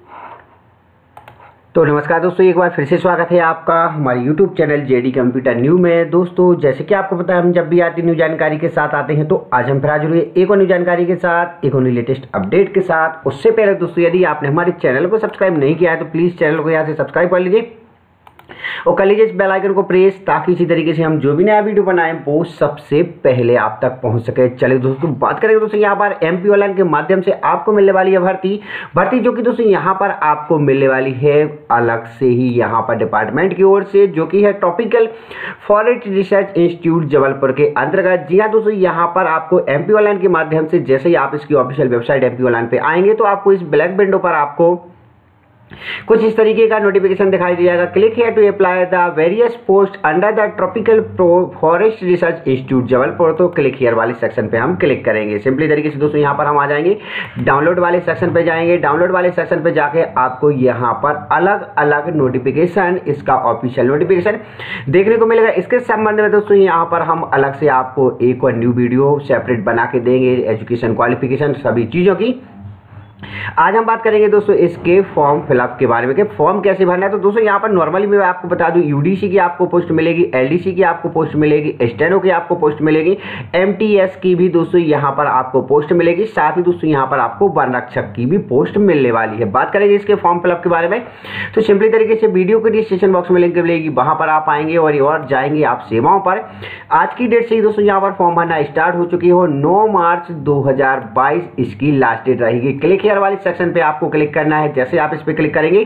तो नमस्कार दोस्तों, एक बार फिर से स्वागत है आपका हमारे YouTube channel JD computer new में। दोस्तों जैसे कि आपको पता है, हम जब भी आती न्यू जानकारी के साथ आते हैं, तो आज हम फिर हाजिर हुए एक और न्यू जानकारी के साथ, एक और लेटेस्ट अपडेट के साथ। उससे पहले दोस्तों, यदि आपने हमारे चैनल को सब्सक्राइब नहीं किया है तो प्लीज़ चैनल को यहाँ से सब्सक्राइब कर लीजिए और कर लीजिए इस बेल आइकन को प्रेस, ताकि इसी तरीके से हम जो भी नया वीडियो बनाएं वो सबसे पहले आप तक पहुंच सके। चलिए दोस्तों बात करेंगे दोस्तों यहाँ पर MP ऑनलाइन के माध्यम से आपको मिलने वाली है भर्ती जो कि दोस्तों यहाँ पर आपको मिलने वाली है अलग से ही यहाँ पर डिपार्टमेंट की ओर से, जो कि है tropical forest research institute Jabalpur के अंतर्गत। जी हाँ दोस्तों, यहाँ पर आपको MP ऑनलाइन के माध्यम से जैसे ही आप इसकी ऑफिशियल वेबसाइट MP ऑनलाइन पे आएंगे तो आपको इस ब्लैक विंडो पर आपको कुछ इस तरीके का नोटिफिकेशन दिखाई दे जाएगा। Click here to apply the various post under the tropical forest research institute Jabalpur. तो क्लिक हियर वाले सेक्शन पे हम क्लिक करेंगे। सिंपली तरीके से दोस्तों यहाँ पर हम आ जाएंगे, डाउनलोड वाले सेक्शन पे जाएंगे। डाउनलोड वाले सेक्शन पे जाके आपको यहाँ पर अलग अलग नोटिफिकेशन, इसका ऑफिशियल नोटिफिकेशन देखने को मिलेगा। इसके संबंध में दोस्तों यहाँ पर हम अलग से आपको एक और न्यू वीडियो सेपरेट बना के देंगे, एजुकेशन क्वालिफिकेशन सभी चीज़ों की। आज हम बात करेंगे दोस्तों इसके फॉर्म फिलअप के बारे में कि फॉर्म कैसे भरना है। तो दोस्तों यहाँ पर नॉर्मली मैं आपको बता दूं, UDC की आपको पोस्ट मिलेगी, LDC की आपको पोस्ट मिलेगी, स्टेनो की आपको पोस्ट मिलेगी, MTS की भी दोस्तों यहाँ पर आपको पोस्ट मिलेगी। साथ ही दोस्तों यहाँ पर आपको वन रक्षक की भी पोस्ट मिलने वाली है। बात करेंगे इसके फॉर्म फिलअप के बारे में, तो सिंपली तरीके से वीडियो के डिस्क्रिप्शन बॉक्स में लिंक मिलेगी, वहां पर आप आएंगे और जाएंगे आप सेवाओं पर। आज की डेट से ही दोस्तों यहाँ पर फॉर्म भरना स्टार्ट हो चुकी हो। 9 मार्च 2022 इसकी लास्ट डेट रहेगी। क्लिक हियर वाले सेक्शन पे आपको क्लिक करना है। जैसे आप इस पे क्लिक करेंगे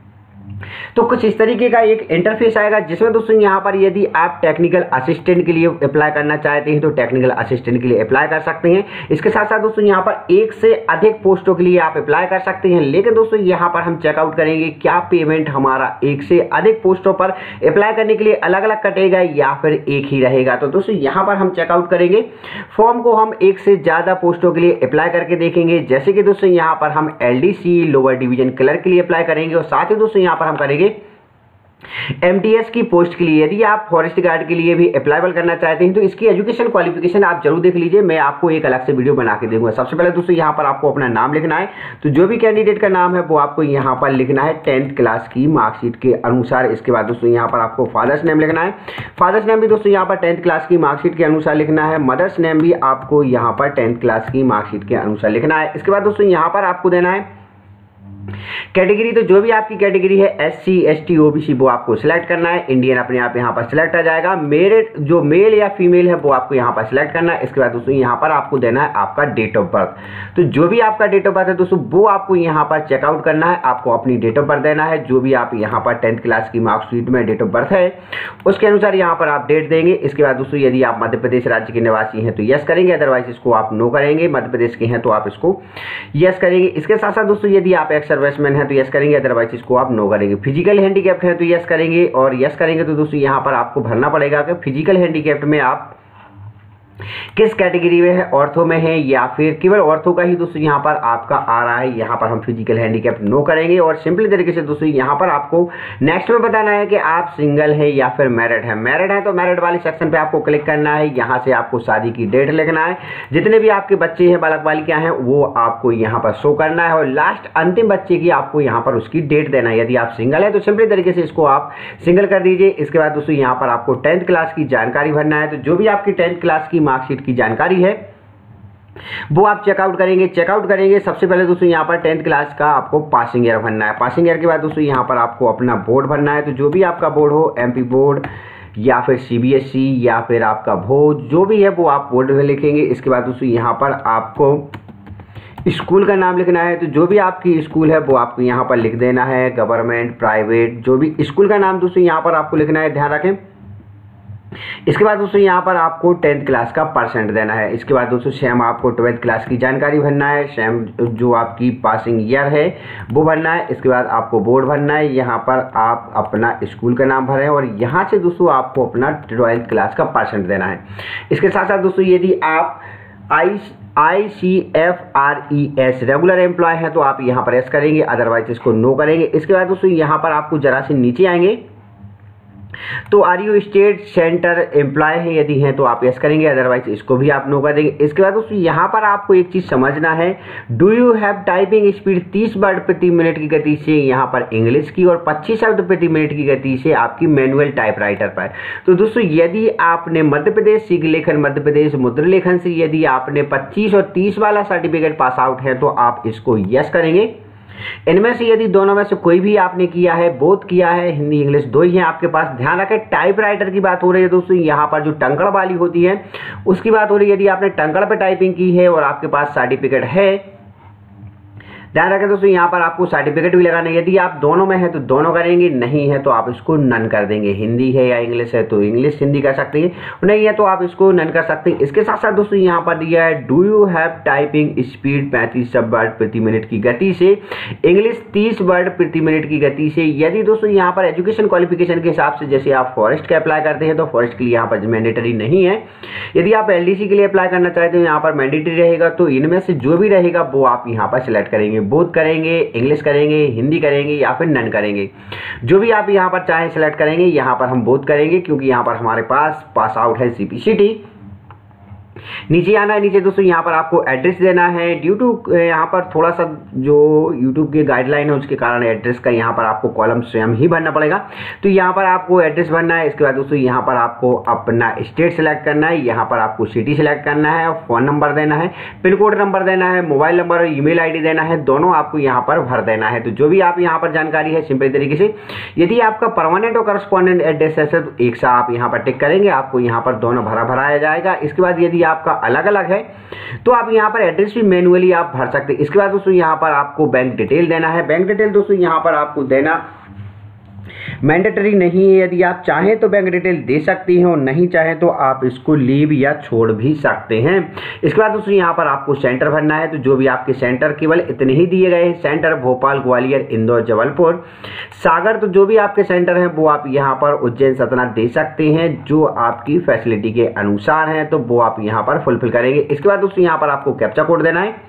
तो कुछ इस तरीके का एक इंटरफेस आएगा, जिसमें दोस्तों यहाँ पर यदि आप टेक्निकल असिस्टेंट के लिए अप्लाई करना चाहते हैं तो टेक्निकल असिस्टेंट के लिए अप्लाई कर सकते हैं। इसके साथ साथ दोस्तों यहाँ पर एक से अधिक पोस्टों के लिए आप अप्लाई कर सकते हैं। लेकिन दोस्तों यहाँ पर हम चेकआउट करेंगे क्या पेमेंट हमारा एक से अधिक पोस्टों पर अप्लाई करने के लिए अलग अलग कटेगा या फिर एक ही रहेगा। तो दोस्तों यहाँ पर हम चेकआउट करेंगे, फॉर्म को हम एक से ज़्यादा पोस्टों के लिए अप्लाई करके देखेंगे। जैसे कि दोस्तों यहाँ पर हम LDC लोअर डिवीजन क्लर्क के लिए अप्लाई करेंगे और साथ ही दोस्तों यहाँ पर हम करेंगे MTS की पोस्ट के लिए। यदि आप फॉरेस्ट गार्ड के लिए भी अप्लाईबल करना चाहते हैं तो इसकी एजुकेशन क्वालिफिकेशन आप जरूर देख लीजिए, मैं आपको एक अलग से वीडियो बना के दूंगा। सबसे पहले दोस्तों यहाँ पर आपको अपना नाम लिखना है, तो जो भी कैंडिडेट का नाम है वो आपको यहाँ पर लिखना है 10th क्लास की मार्कशीट के अनुसार। इसके बाद दोस्तों यहाँ पर आपको फादर्स नेम लिखना है। फादर्स नेम भी दोस्तों यहाँ पर 10th क्लास की मार्कशीट के अनुसार लिखना है। मदर्स नेम भी आपको यहाँ पर 10th क्लास की मार्कशीट के अनुसार लिखना है। इसके बाद दोस्तों यहाँ पर आपको देना है कैटेगरी, तो जो भी आपकी कैटेगरी है SC ST OBC वो आपको सिलेक्ट करना है। इंडियन अपने आप यहाँ पर सिलेक्ट आ जाएगा। मेरिट जो मेल या फीमेल है वो आपको यहाँ पर सिलेक्ट करना है। इसके बाद दोस्तों यहाँ पर आपको देना है आपका डेट ऑफ बर्थ, तो जो भी आपका डेट ऑफ बर्थ है दोस्तों वो आपको यहाँ पर चेकआउट करना है। आपको अपनी डेट ऑफ बर्थ देना है, जो भी आप यहाँ पर 10th क्लास की मार्कशीट में डेट ऑफ बर्थ है उसके अनुसार यहाँ पर आप डेट देंगे। इसके बाद दोस्तों यदि आप मध्य प्रदेश राज्य के निवासी हैं तो यस करेंगे, अदरवाइज इसको आप नो करेंगे। मध्य प्रदेश के हैं तो आप इसको यस करेंगे। इसके साथ साथ दोस्तों यदि आप एक्स सर्विसमैन हैं तो यस करेंगे, अदरवाइज इसको आप नो करेंगे। फिजिकल हैंडीकैप्ड है तो यस करेंगे, और यस करेंगे तो दोस्तों यहाँ पर आपको भरना पड़ेगा कि फिजिकल हैंडीकैप्ड में आप किस कैटेगरी में है, ऑर्थो में है या फिर केवल ऑर्थो का ही दोस्तों यहाँ पर आपका आ रहा है। यहाँ पर हम फिजिकल हैंडीकैप नो करेंगे। और सिंपली तरीके से दोस्तों यहाँ पर आपको नेक्स्ट में बताना है कि आप सिंगल है या फिर मैरिड है। मैरिड है तो मैरिड वाले सेक्शन पे आपको क्लिक करना है। यहाँ से आपको शादी की डेट लिखना है, जितने भी आपके बच्चे हैं बालक बालिका हैं वो आपको यहाँ पर शो करना है, और लास्ट अंतिम बच्चे की आपको यहाँ पर उसकी डेट देना है। यदि आप सिंगल है तो सिंपली तरीके से इसको आप सिंगल कर दीजिए। इसके बाद दोस्तों यहाँ पर आपको 10th क्लास की जानकारी भरना है, तो जो भी आपकी 10th क्लास की मार्कशीट की जानकारी है वो आप चेकआउट करेंगे। सबसे पहले दोस्तों यहाँ पर 10th क्लास का आपको पासिंग ईयर भरना है। पासिंग ईयर के बाद दोस्तों यहाँ पर आपको अपना बोर्ड भरना है, तो जो भी आपका बोर्ड हो, MP बोर्ड या फिर CBSE या फिर आपका भोज, जो भी है वो आप बोर्ड में लिखेंगे। इसके बाद दोस्तों यहाँ पर आपको स्कूल का नाम लिखना है, तो जो भी आपकी स्कूल है वो आपको यहाँ पर लिख देना है। गवर्नमेंट, प्राइवेट, जो भी स्कूल का नाम दोस्तों यहाँ पर आपको लिखना है, ध्यान रखें। इसके बाद दोस्तों यहाँ पर आपको 10th क्लास का परसेंट देना है। इसके बाद दोस्तों सेम आपको 12th क्लास की जानकारी भरना है, सेम जो आपकी पासिंग ईयर है वो भरना है। इसके बाद आपको बोर्ड भरना है, यहाँ पर आप अपना स्कूल का नाम भरें और यहाँ से दोस्तों आपको अपना 12th क्लास का परसेंट देना है। इसके साथ साथ दोस्तों यदि आप ICFRES रेगुलर एम्प्लॉय है तो आप यहाँ पर एस करेंगे, अदरवाइज इसको नो करेंगे। इसके बाद दोस्तों यहाँ पर आपको जरा से नीचे आएंगे तो are you state centre employ है, यदि हैं तो आप यस करेंगे, अदरवाइज इसको भी आप नो कर देंगे। इसके बाद दोस्तों यहाँ पर आपको एक चीज़ समझना है, do you have typing speed 30 word प्रति मिनट की गति से यहाँ पर इंग्लिश की और 25 शब्द प्रति मिनट की गति से आपकी मैनुअल टाइपराइटर पर। तो दोस्तों यदि आपने मध्य प्रदेश शीघ्र लेखन, मध्य प्रदेश मुद्रण लेखन से यदि आपने 25 और 30 वाला सर्टिफिकेट पास आउट है तो आप इसको यस करेंगे। इनमें से यदि दोनों में से कोई भी आपने किया है, बोथ किया है, हिंदी इंग्लिश दो ही हैं आपके पास, ध्यान रखें टाइपराइटर की बात हो रही है दोस्तों, यहाँ पर जो टंकड़ वाली होती है उसकी बात हो रही है। यदि आपने टंकड़ पे टाइपिंग की है और आपके पास सर्टिफिकेट है, ध्यान रखें दोस्तों यहाँ पर आपको सर्टिफिकेट भी लगाना है। यदि आप दोनों में है तो दोनों करेंगे, नहीं है तो आप इसको नन कर देंगे। हिंदी है या इंग्लिश है तो इंग्लिश हिंदी कर सकते हैं, नहीं है तो आप इसको नन कर सकते हैं। इसके साथ साथ दोस्तों यहाँ पर दिया है do you have typing speed 35 word प्रति मिनट की गति से, इंग्लिश 30 वर्ड प्रति मिनट की गति से। यदि दोस्तों यहाँ पर एजुकेशन क्वालिफिकेशन के हिसाब से जैसे आप फॉरेस्ट का अप्लाई करते हैं तो फॉरेस्ट के लिए यहाँ पर मैंडेटरी नहीं है। यदि आप LDC के लिए अप्लाई करना चाहते हो यहाँ पर मैंडेटरी रहेगा। तो इनमें से जो भी रहेगा वो आप यहाँ पर सिलेक्ट करेंगे, बोथ करेंगे, इंग्लिश करेंगे, हिंदी करेंगे या फिर नन करेंगे, जो भी आप यहाँ पर चाहें सिलेक्ट करेंगे। यहाँ पर हम बोथ करेंगे क्योंकि यहाँ पर हमारे पास आउट है CPCT। नीचे आना है, नीचे दोस्तों यहाँ पर आपको एड्रेस देना है। ड्यू टू यहाँ पर थोड़ा सा जो यूट्यूब की गाइडलाइन है उसके कारण एड्रेस का यहाँ पर आपको कॉलम स्वयं ही भरना पड़ेगा। तो यहाँ पर आपको एड्रेस भरना है। इसके बाद दोस्तों यहाँ पर आपको अपना स्टेट सेलेक्ट करना है, यहाँ पर आपको सिटी सेलेक्ट करना है, फ़ोन नंबर देना है, पिन कोड नंबर देना है, मोबाइल नंबर और ईमेल ID देना है, दोनों आपको यहाँ पर भर देना है। तो जो भी आप यहाँ पर जानकारी है सिंपल तरीके से, यदि आपका परमानेंट और करस्पॉन्डेंट एड्रेस है तो एक सा आप यहाँ पर टिक करेंगे, आपको यहाँ पर दोनों भराया जाएगा। इसके बाद यदि आपका अलग अलग है तो आप यहाँ पर एड्रेस भी मैनुअली आप भर सकते हैं। इसके बाद दोस्तों यहाँ पर आपको बैंक डिटेल देना है। बैंक डिटेल दोस्तों यहाँ पर आपको देना मैंडेटरी नहीं है, यदि आप चाहें तो बैंक डिटेल दे सकती हैं और नहीं चाहें तो आप इसको लीव या छोड़ भी सकते हैं। इसके बाद दोस्तों यहाँ पर आपको सेंटर भरना है। तो जो भी आपके सेंटर केवल इतने ही दिए गए हैं, सेंटर भोपाल, ग्वालियर, इंदौर, जबलपुर, सागर, तो जो भी आपके सेंटर हैं वो आप यहाँ पर उज्जैन, सतना दे सकते हैं, जो आपकी फैसिलिटी के अनुसार हैं तो वो आप यहाँ पर फुलफिल करेंगे। इसके बाद दोस्तों यहाँ पर आपको कैप्चा कोड देना है।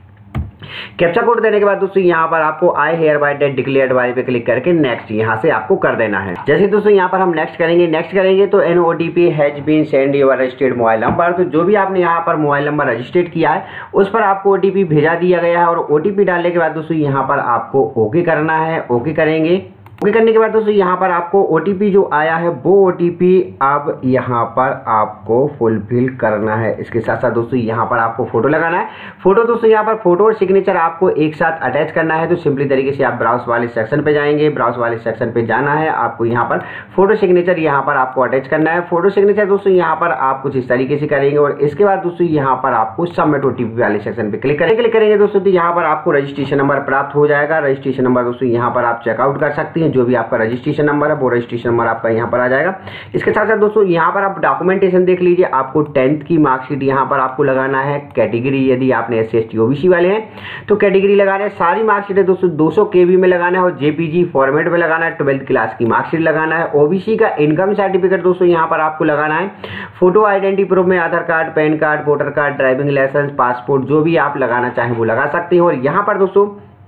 कैप्चा कोड देने के बाद दोस्तों यहाँ पर आपको I hereby date declared वाले पे क्लिक करके नेक्स्ट यहाँ से आपको कर देना है। जैसे दोस्तों यहाँ पर हम नेक्स्ट करेंगे तो an OTP has been send your registered mobile number. तो जो भी आपने यहाँ पर मोबाइल नंबर रजिस्टर्ड किया है उस पर आपको OTP भेजा दिया गया है और OTP डालने के बाद दोस्तों यहाँ पर आपको ओके करना है। ओके करेंगे, ओके करने के बाद दोस्तों यहाँ पर आपको OTP जो आया है वो OTP अब यहाँ पर आपको फुलफिल करना है। इसके साथ साथ दोस्तों यहाँ पर आपको फोटो लगाना है। फोटो दोस्तों यहाँ पर फोटो और सिग्नेचर आपको एक साथ अटैच करना है। तो सिंपली तरीके से आप ब्राउज वाले सेक्शन पे जाएंगे, ब्राउज वाले सेक्शन पे जाना है, आपको यहाँ पर फोटो सिग्नेचर यहाँ पर आपको अटैच करना है। फोटो सिग्नेचर दोस्तों यहाँ पर आप कुछ इस तरीके से करेंगे और इसके बाद दोस्तों यहाँ पर आपको सबमिट OTP वाले सेक्शन पे क्लिक करेंगे दोस्तों तो यहाँ पर आपको रजिस्ट्रेशन नंबर प्राप्त हो जाएगा। रजिस्ट्रेशन नंबर दोस्तों यहाँ पर आप चेकआउट कर सकते हैं। जो भी आपका रजिस्ट्रेशन नंबर है वो रजिस्ट्रेशन नंबर आपका यहाँ पर आ जाएगा। इसके साथ साथ दोस्तों यहाँ पर आप डॉक्यूमेंटेशन देख लीजिए, आपको 10th की मार्कशीट यहाँ पर आपको लगाना है। कैटेगरी यदि आपने SC ST OBC वाले हैं तो कैटेगरी लगाना है। सारी मार्कशीटें दोस्तों 200 KB में लगाना है और JPG फॉर्मेट में लगाना है। 12th क्लास की मार्कशीट लगाना है। OBC का इनकम सर्टिफिकेट दोस्तों यहाँ पर आपको लगाना है। फोटो आइडेंटिटी प्रूफ में Aadhaar card, PAN card, voter card, driving licence, passport, जो भी आप लगाना चाहें वो लगा सकते हैं। और यहाँ पर दोस्तों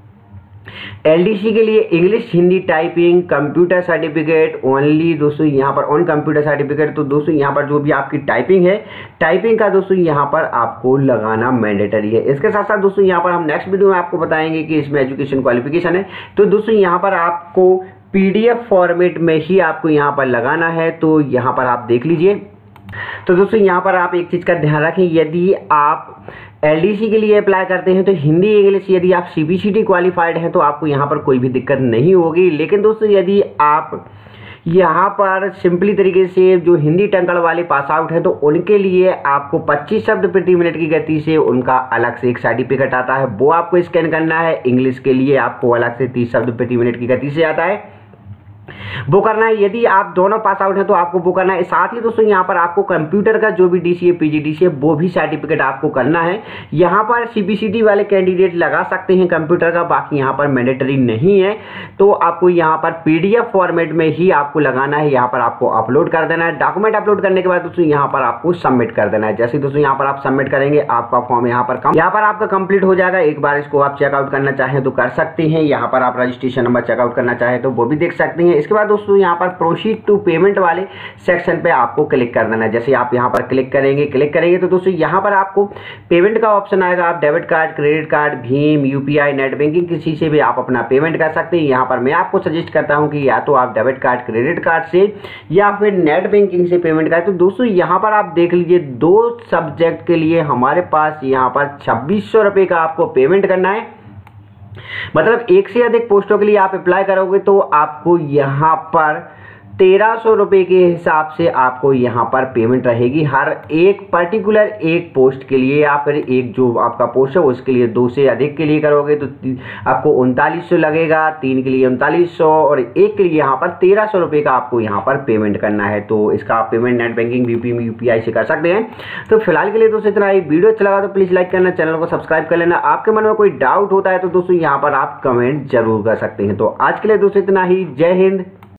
LDC के लिए English, Hindi typing, computer certificate only दोस्तों यहाँ पर ऑन कंप्यूटर सर्टिफिकेट। तो दोस्तों यहाँ पर जो भी आपकी टाइपिंग है, टाइपिंग का दोस्तों यहाँ पर आपको लगाना मैंडेटरी है। इसके साथ साथ दोस्तों यहाँ पर हम नेक्स्ट वीडियो में आपको बताएंगे कि इसमें एजुकेशन क्वालिफिकेशन है तो दोस्तों यहाँ पर आपको PDF फॉर्मेट में ही आपको यहाँ पर लगाना है। तो यहाँ पर आप देख लीजिए। तो दोस्तों यहाँ पर आप एक चीज़ का ध्यान रखें, यदि आप LDC के लिए अप्लाई करते हैं तो हिंदी इंग्लिश यदि आप CBCT क्वालिफाइड हैं तो आपको यहाँ पर कोई भी दिक्कत नहीं होगी। लेकिन दोस्तों यदि आप यहाँ पर सिंपली तरीके से जो हिंदी टंकड़ वाले पास आउट है तो उनके लिए आपको 25 शब्द प्रति मिनट की गति से उनका अलग से एक सर्टिफिकेट आता है, वो आपको स्कैन करना है। इंग्लिश के लिए आपको अलग से 30 शब्द प्रति मिनट की गति से आता है, वो करना है। यदि आप दोनों पास आउट हैं तो आपको वो करना है। साथ ही दोस्तों यहाँ पर आपको कंप्यूटर का जो भी DCA PGDCA वो भी सर्टिफिकेट आपको करना है। यहाँ पर CBCT वाले कैंडिडेट लगा सकते हैं कंप्यूटर का, बाकी यहाँ पर मैंडेटरी नहीं है। तो आपको यहाँ पर PDF फॉर्मेट में ही आपको लगाना है। यहाँ पर आपको अपलोड कर देना है। डॉक्यूमेंट अपलोड करने के बाद दोस्तों यहाँ पर आपको सबमिट कर देना है। जैसे दोस्तों यहाँ पर आप सबमिट करेंगे आपका फॉर्म यहाँ पर आपका कंप्लीट हो जाएगा। एक बार इसको आप चेकआउट करना चाहें तो कर सकते हैं। यहाँ पर आप रजिस्ट्रेशन नंबर चेकआउट करना चाहें तो वो भी देख सकते हैं। हैं। इसके बाद दोस्तों यहाँ पर प्रोसीड टू पेमेंट वाले सेक्शन पे आपको क्लिक कर देना है। जैसे आप यहाँ पर क्लिक करेंगे तो दोस्तों यहाँ पर आपको पेमेंट का ऑप्शन आएगा। आप डेबिट कार्ड, क्रेडिट कार्ड, भीम, यूपीआई, नेट बैंकिंग किसी से भी आप अपना पेमेंट कर सकते हैं। यहाँ पर मैं आपको सजेस्ट करता हूँ कि या तो आप डेबिट कार्ड, क्रेडिट कार्ड से या फिर नेट बैंकिंग से पेमेंट करें। तो दोस्तों यहाँ पर आप देख लीजिए 2 सब्जेक्ट के लिए हमारे पास यहाँ पर 2600 रुपये का आपको पेमेंट करना है। मतलब एक से अधिक पोस्टों के लिए आप अप्लाई करोगे तो आपको यहाँ पर 1300 रुपये के हिसाब से आपको यहाँ पर पेमेंट रहेगी हर एक पर्टिकुलर एक पोस्ट के लिए, या फिर एक जो आपका पोस्ट है उसके लिए। 2 से अधिक के लिए करोगे तो आपको 3900 लगेगा, 3 के लिए 3900 और एक के लिए यहाँ पर 1300 रुपये का आपको यहाँ पर पेमेंट करना है। तो इसका आप पेमेंट नेट बैंकिंग, भीम, यूपीआई से कर सकते हैं। तो फिलहाल के लिए दोस्तों इतना ही। वीडियो अच्छा लगा तो प्लीज़ लाइक करना, चैनल को सब्सक्राइब कर लेना। आपके मन में कोई डाउट होता है तो दोस्तों यहाँ पर आप कमेंट जरूर कर सकते हैं। तो आज के लिए दोस्तों इतना ही। जय हिंद,